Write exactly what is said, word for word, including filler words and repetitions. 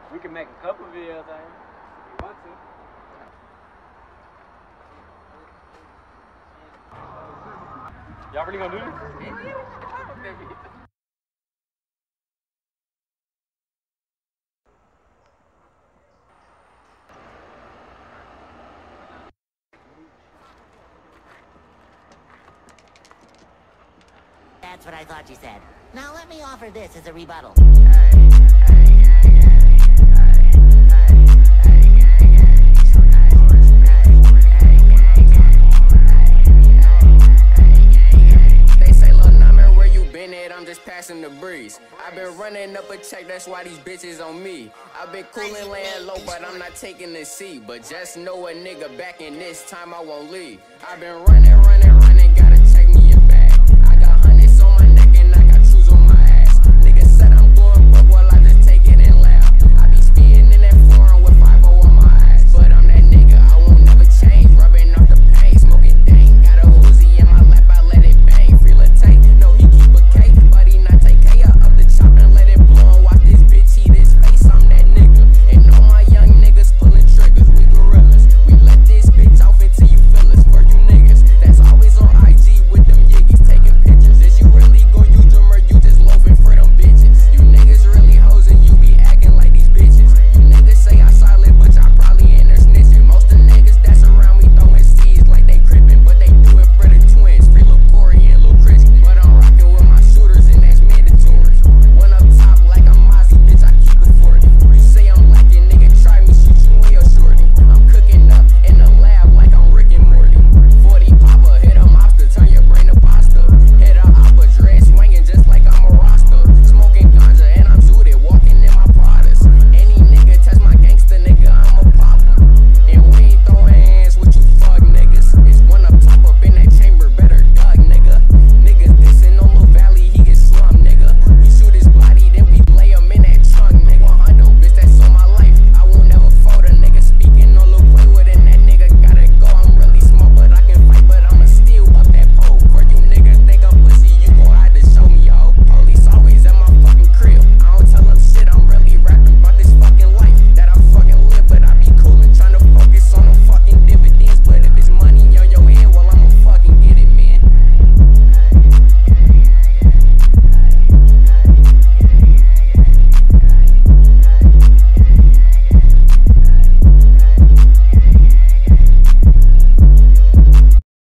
We can make a couple videos out here. If you want to. Y'all really gonna do this? Yeah, yeah. That's what I thought you said. Now let me offer this as a rebuttal. I'm just passing the breeze. I've been running up a check, that's why these bitches on me. I've been coolin' laying low, but I'm not taking the seat. But just know a nigga back in this time I won't leave. I've been running, running, running.